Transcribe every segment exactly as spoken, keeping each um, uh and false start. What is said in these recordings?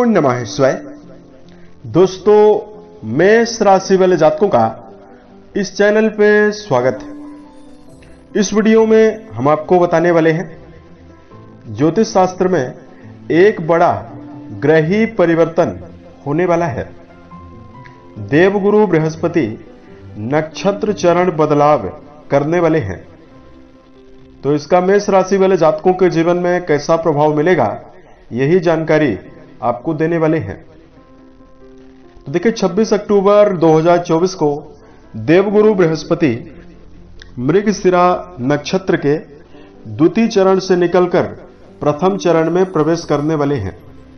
नमः शिवाय। दोस्तों, मेष राशि वाले जातकों का इस चैनल पे स्वागत है। इस वीडियो में हम आपको बताने वाले हैं ज्योतिष शास्त्र में एक बड़ा ग्रही परिवर्तन होने वाला है। देवगुरु बृहस्पति नक्षत्र चरण बदलाव करने वाले हैं, तो इसका मेष राशि वाले जातकों के जीवन में कैसा प्रभाव मिलेगा, यही जानकारी आपको देने वाले हैं। तो देखिए, छब्बीस अक्टूबर दो हज़ार चौबीस को देवगुरु बृहस्पति मृगशिरा नक्षत्र के द्वितीय चरण से निकलकर प्रथम चरण में प्रवेश करने वाले हैं।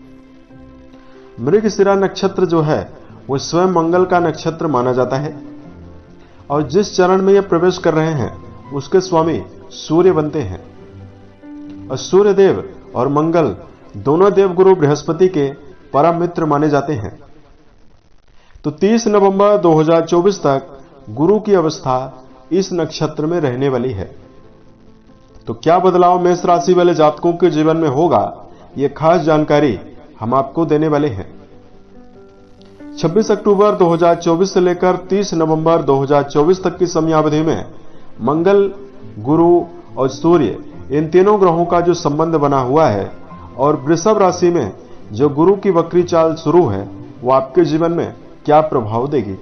मृगशिरा नक्षत्र जो है वो स्वयं मंगल का नक्षत्र माना जाता है, और जिस चरण में यह प्रवेश कर रहे हैं उसके स्वामी सूर्य बनते हैं। और सूर्य देव और मंगल दोनों देवगुरु बृहस्पति के परम मित्र माने जाते हैं। तो तीस नवंबर दो हज़ार चौबीस तक गुरु की अवस्था इस नक्षत्र में रहने वाली है। तो क्या बदलाव मेष राशि वाले जातकों के जीवन में होगा, यह खास जानकारी हम आपको देने वाले हैं। छब्बीस अक्टूबर दो हज़ार चौबीस से लेकर तीस नवंबर दो हज़ार चौबीस तक की समयावधि में मंगल, गुरु और सूर्य, इन तीनों ग्रहों का जो संबंध बना हुआ है, और वृषभ राशि में जो गुरु की वक्री चाल शुरू है, वो आपके जीवन में क्या प्रभाव देगी।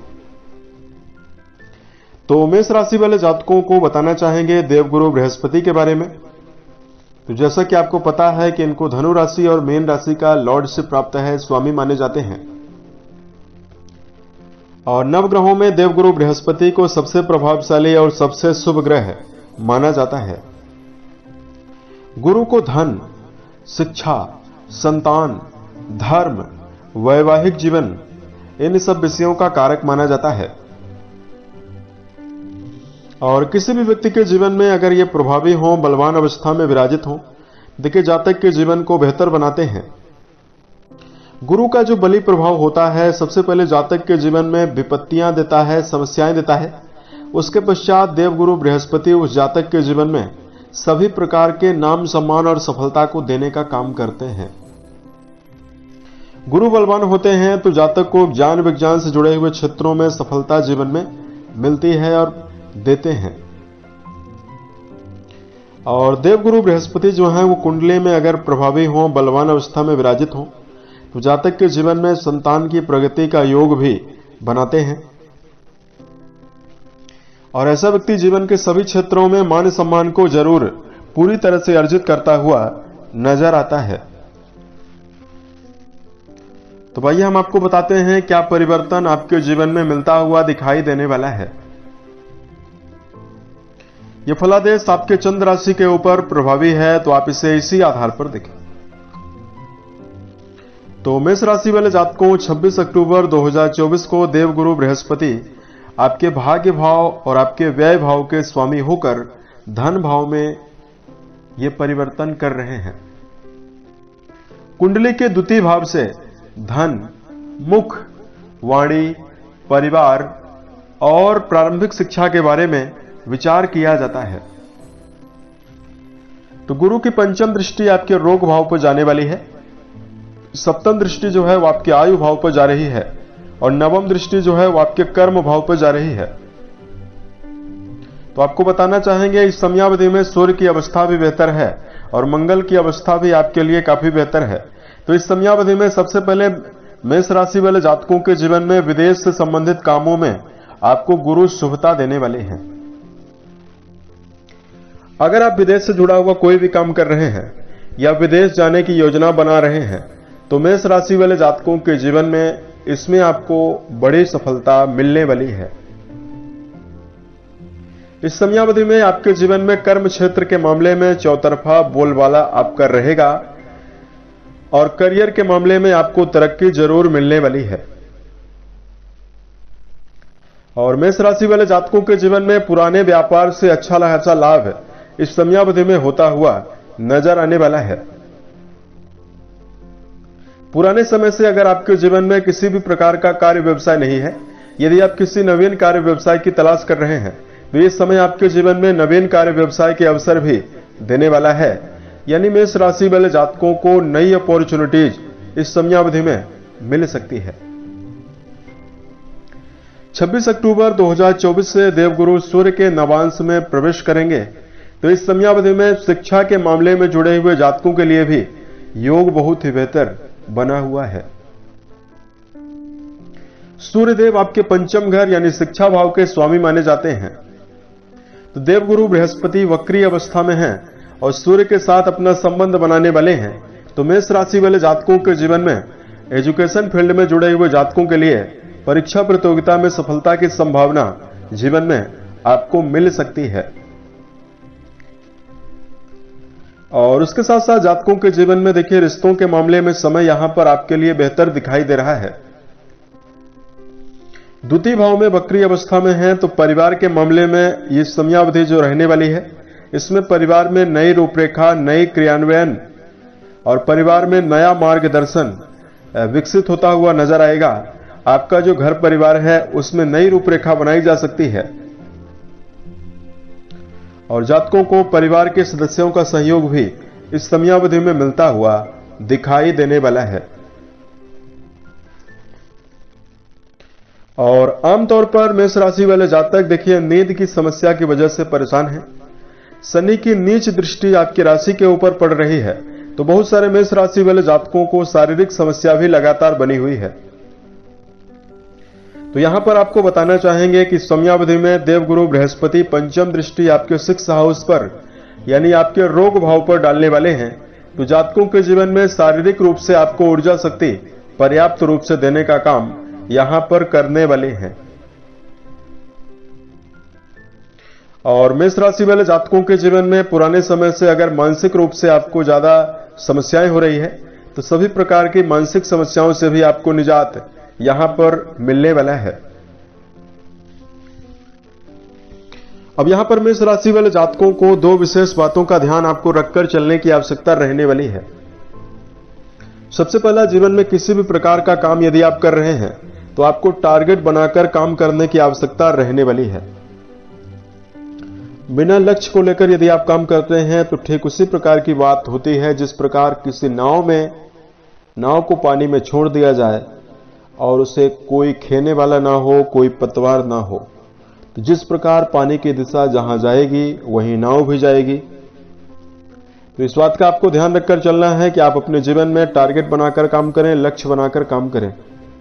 तो मेष राशि वाले जातकों को बताना चाहेंगे देवगुरु बृहस्पति के बारे में। तो जैसा कि आपको पता है कि इनको धनु राशि और मीन राशि का लॉर्डशिप प्राप्त है, स्वामी माने जाते हैं। और नवग्रहों में देवगुरु बृहस्पति को सबसे प्रभावशाली और सबसे शुभ ग्रह माना जाता है। गुरु को धन, शिक्षा, संतान, धर्म, वैवाहिक जीवन, इन सब विषयों का कारक माना जाता है। और किसी भी व्यक्ति के जीवन में अगर ये प्रभावी हो, बलवान अवस्था में विराजित हो, देखिए जातक के जीवन को बेहतर बनाते हैं। गुरु का जो बली प्रभाव होता है, सबसे पहले जातक के जीवन में विपत्तियां देता है, समस्याएं देता है। उसके पश्चात देवगुरु बृहस्पति उस जातक के जीवन में सभी प्रकार के नाम, सम्मान और सफलता को देने का काम करते हैं। गुरु बलवान होते हैं तो जातक को ज्ञान विज्ञान से जुड़े हुए क्षेत्रों में सफलता जीवन में मिलती है और देते हैं। और देवगुरु बृहस्पति जो है वो कुंडली में अगर प्रभावी हो, बलवान अवस्था में विराजित हो, तो जातक के जीवन में संतान की प्रगति का योग भी बनाते हैं। और ऐसा व्यक्ति जीवन के सभी क्षेत्रों में मान सम्मान को जरूर पूरी तरह से अर्जित करता हुआ नजर आता है। तो भाई, हम आपको बताते हैं क्या परिवर्तन आपके जीवन में मिलता हुआ दिखाई देने वाला है। यह फलादेश आपके चंद्र राशि के ऊपर प्रभावी है, तो आप इसे इसी आधार पर देखें। तो मेष राशि वाले जातकों, छब्बीस अक्टूबर दो हज़ार चौबीस को देवगुरु बृहस्पति आपके भाग्य भाव और आपके व्यय भाव के स्वामी होकर धन भाव में ये परिवर्तन कर रहे हैं। कुंडली के द्वितीय भाव से धन, मुख, वाणी, परिवार और प्रारंभिक शिक्षा के बारे में विचार किया जाता है। तो गुरु की पंचम दृष्टि आपके रोग भाव पर जाने वाली है। सप्तम दृष्टि जो है वो आपके आयु भाव पर जा रही है, और नवम दृष्टि जो है वो आपके कर्म भाव पर जा रही है। तो आपको बताना चाहेंगे इस समयावधि में सूर्य की अवस्था भी बेहतर है और मंगल की अवस्था भी आपके लिए काफी बेहतर है। तो इस समयावधि में सबसे पहले मेष राशि वाले जातकों के जीवन में विदेश से संबंधित कामों में आपको गुरु शुभता देने वाले हैं। अगर आप विदेश से जुड़ा हुआ कोई भी काम कर रहे हैं या विदेश जाने की योजना बना रहे हैं, तो मेष राशि वाले जातकों के जीवन में इसमें आपको बड़ी सफलता मिलने वाली है। इस समयावधि में आपके जीवन में कर्म क्षेत्र के मामले में चौतरफा बोलबाला आपका रहेगा, और करियर के मामले में आपको तरक्की जरूर मिलने वाली है। और मेष राशि वाले जातकों के जीवन में पुराने व्यापार से अच्छा खासा लाभ इस समयावधि में होता हुआ नजर आने वाला है। पुराने समय से अगर आपके जीवन में किसी भी प्रकार का कार्य व्यवसाय नहीं है, यदि आप किसी नवीन कार्य व्यवसाय की तलाश कर रहे हैं, तो इस समय आपके जीवन में नवीन कार्य व्यवसाय के अवसर भी देने वाला है। यानी मेष राशि वाले जातकों को नई अपॉर्चुनिटीज इस समयावधि में मिल सकती है। छब्बीस अक्टूबर दो हज़ार चौबीस से देवगुरु सूर्य के नवांश में प्रवेश करेंगे, तो इस समयावधि में शिक्षा के मामले में जुड़े हुए जातकों के लिए भी योग बहुत ही बेहतर बना हुआ है। सूर्यदेव आपके पंचम घर यानी शिक्षा भाव के स्वामी माने जाते हैं। तो देवगुरु बृहस्पति वक्री अवस्था में हैं और सूर्य के साथ अपना संबंध बनाने वाले हैं। तो मेष राशि वाले जातकों के जीवन में एजुकेशन फील्ड में जुड़े हुए जातकों के लिए परीक्षा प्रतियोगिता में सफलता की संभावना जीवन में आपको मिल सकती है। और उसके साथ साथ जातकों के जीवन में देखिए रिश्तों के मामले में समय यहां पर आपके लिए बेहतर दिखाई दे रहा है। द्वितीय भाव में वक्री अवस्था में है, तो परिवार के मामले में ये समयावधि जो रहने वाली है, इसमें परिवार में नई रूपरेखा, नई क्रियान्वयन और परिवार में नया मार्गदर्शन विकसित होता हुआ नजर आएगा। आपका जो घर परिवार है उसमें नई रूपरेखा बनाई जा सकती है और जातकों को परिवार के सदस्यों का सहयोग भी इस समयावधि में मिलता हुआ दिखाई देने वाला है। और आमतौर पर मेष राशि वाले जातक देखिए नींद की समस्या की वजह से परेशान हैं। शनि की नीच दृष्टि आपकी राशि के ऊपर पड़ रही है, तो बहुत सारे मेष राशि वाले जातकों को शारीरिक समस्या भी लगातार बनी हुई है। तो यहां पर आपको बताना चाहेंगे कि समयावधि में देवगुरु बृहस्पति पंचम दृष्टि आपके सिक्स हाउस पर यानी आपके रोग भाव पर डालने वाले हैं। तो जातकों के जीवन में शारीरिक रूप से आपको ऊर्जा शक्ति पर्याप्त रूप से देने का काम यहां पर करने वाले हैं। और मेष राशि वाले जातकों के जीवन में पुराने समय से अगर मानसिक रूप से आपको ज्यादा समस्याएं हो रही है, तो सभी प्रकार की मानसिक समस्याओं से भी आपको निजात यहां पर मिलने वाला है। अब यहां पर मेष राशि वाले जातकों को दो विशेष बातों का ध्यान आपको रखकर चलने की आवश्यकता रहने वाली है। सबसे पहला, जीवन में किसी भी प्रकार का काम यदि आप कर रहे हैं तो आपको टारगेट बनाकर काम करने की आवश्यकता रहने वाली है। बिना लक्ष्य को लेकर यदि आप काम करते हैं तो ठीक उसी प्रकार की बात होती है जिस प्रकार किसी नाव में नाव को पानी में छोड़ दिया जाए और उसे कोई खेने वाला ना हो, कोई पतवार ना हो, तो जिस प्रकार पानी की दिशा जहां जाएगी वहीं नाव भी जाएगी। तो इस बात का आपको ध्यान रखकर चलना है कि आप अपने जीवन में टारगेट बनाकर काम करें, लक्ष्य बनाकर काम करें।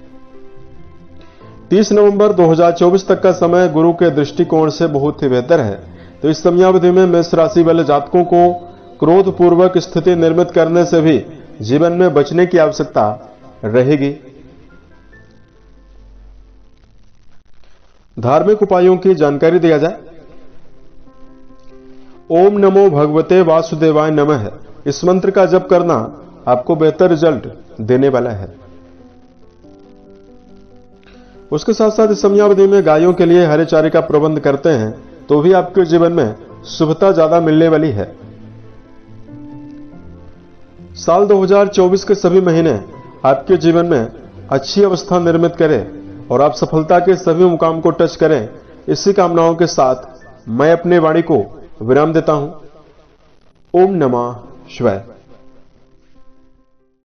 तीस नवंबर दो हज़ार चौबीस तक का समय गुरु के दृष्टिकोण से बहुत ही बेहतर है। तो इस समयावधि में मेष राशि वाले जातकों को क्रोध पूर्वक स्थिति निर्मित करने से भी जीवन में बचने की आवश्यकता रहेगी। धार्मिक उपायों की जानकारी दिया जाए। ओम नमो भगवते वासुदेवाय नमः, इस मंत्र का जप करना आपको बेहतर रिजल्ट देने वाला है। उसके साथ साथ इस समयावधि में गायों के लिए हरे चारे का प्रबंध करते हैं तो भी आपके जीवन में शुभता ज्यादा मिलने वाली है। साल दो हज़ार चौबीस के सभी महीने आपके जीवन में अच्छी अवस्था निर्मित करें और आप सफलता के सभी मुकाम को टच करें। इसी कामनाओं के साथ मैं अपने वाणी को विराम देता हूं। ओम नमः शिवाय।